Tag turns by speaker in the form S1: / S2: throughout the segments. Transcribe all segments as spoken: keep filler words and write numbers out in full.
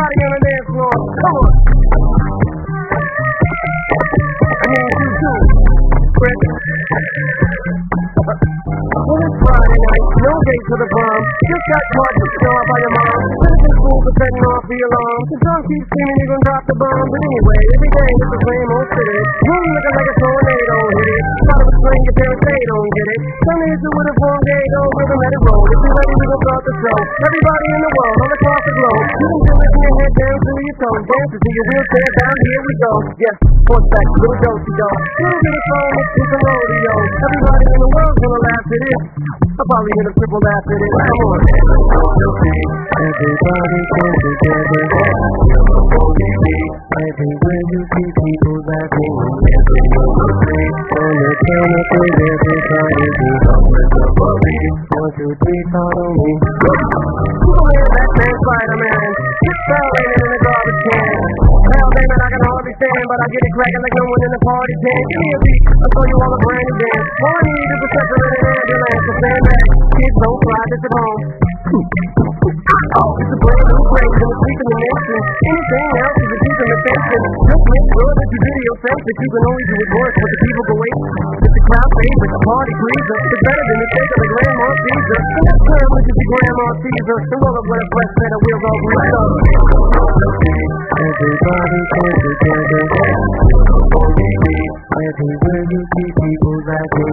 S1: Everybody on the dance floor, come on. I need you too, Chris. Well, it's Friday night, no date to the prom. Just got caught with star by your mom. Finishing school for setting off the alarm. The dog keeps screaming you're gonna drop the bomb. But anyway, every day it's the same old city. Room looking like a tornado hit it. Thought it was playing your parents, they don't get it. Some hits it with a wrong gate, oh, rhythm, let it roll. If you're ready, we gon' start the show. Everybody in the world, all across the globe. You can do it from your head down to your toes. Dance to your wheelchair down, here we go. Yes, horseback, little do-si-do. Little bit of fun, it's a rodeo. Everybody in the world's gonna laugh at it. I'll probably hit a triple laugh at it. Come on.
S2: Everybody come together. Everywhere you see people laughing. On the canopy, everybody be always a bully. One, two, three, follow me.
S1: Who is that man, Spider-Man? Get fell raining in the garbage can. Hell, damn it, I can hardly stand, but I get it cracking like no one in the party can. Give me a beat, I'll show you all a brand new dance. All I need is a separated ambulance. So stand back, kids don't cry, this at home. Oh, it's a brand new craze and it's sweeping the nation. Anything else is a deep imitation. Just make sure that you video safe, that you can only do it once, but the people go wait. It's the crowd favorite, the party pleaser. It's better than the cake of the Grandma Caesar. And that's privilege is the Grandma Caesar. And roll up with a fresh set of wheels all greased up.
S2: Everybody come together. Everywhere you see people laughing.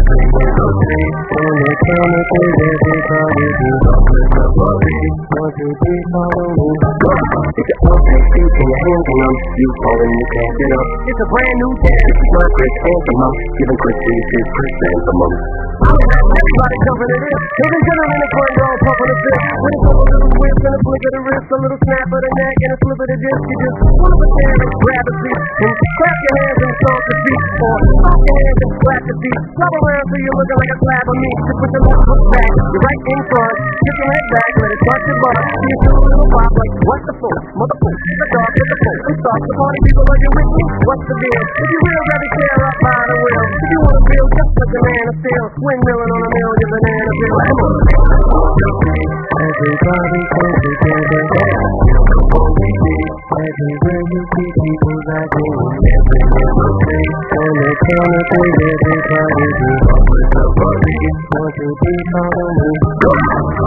S2: On the canopy, everybody be always a bully. One, two, three, follow me.
S3: If you're all six feet and your hands on them, you fall and you can't get up.
S1: It's a brand new dance.
S3: This is my Chris Anthem. Giving Chris his Chris Anthem.
S1: Everybody jumping it in. Ladies and gentlemen, the front row pumping a fist. With a couple little whips and a flick of the wrist, a little snap of the neck and a flip of the disc. You just pull up a chair and grab a seat and clap your hands and stomp the feet, or stomp your hands and slap the feet. Flop around till you're looking like a slab of meat. Just put your left foot back, your right in front. Kick your head back, let it touch your butt. See you do a little pop like what the fuck, motherfucker. The dog with the fuck. And stop the party people, are you with me? What's the deal? If you real, grab your chair up by the wheel. If you wanna feel just like a man of steel, windmilling on a million banana peel. Come on.
S2: Everybody come together. Everywhere you see people laughing. On the canopy, everybody be always a bully. One, two, three, follow me.